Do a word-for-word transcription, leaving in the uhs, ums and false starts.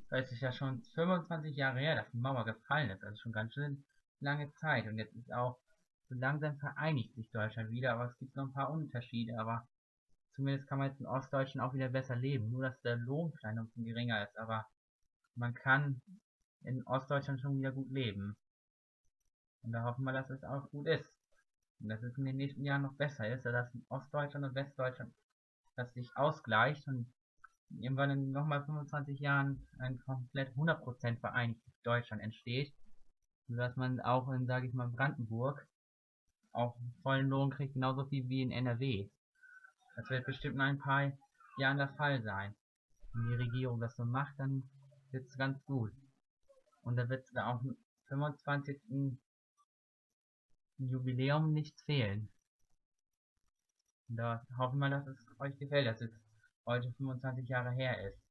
Es ist ja schon fünfundzwanzig Jahre her, dass die Mauer gefallen ist. Also schon ganz schön lange Zeit. Und jetzt ist auch so langsam vereinigt sich Deutschland wieder, aber es gibt noch ein paar Unterschiede. Aber zumindest kann man jetzt in Ostdeutschland auch wieder besser leben. Nur, dass der Lohn vielleicht noch ein bisschen geringer ist. Aber man kann in Ostdeutschland schon wieder gut leben. Und da hoffen wir, dass es auch gut ist. Und dass es in den nächsten Jahren noch besser ist, dass in Ostdeutschland und Westdeutschland das sich ausgleicht und irgendwann in nochmal fünfundzwanzig Jahren ein komplett hundert Prozent vereinigtes Deutschland entsteht, sodass man auch in, sage ich mal, Brandenburg auch vollen Lohn kriegt, genauso viel wie in N R W. Das wird bestimmt in ein paar Jahren der Fall sein. Wenn die Regierung das so macht, dann wird es ganz gut. Und da wird es da auch im fünfundzwanzigsten Jubiläum nichts fehlen. Und da hoffen wir, dass es euch gefällt, dass es heute fünfundzwanzig Jahre her ist.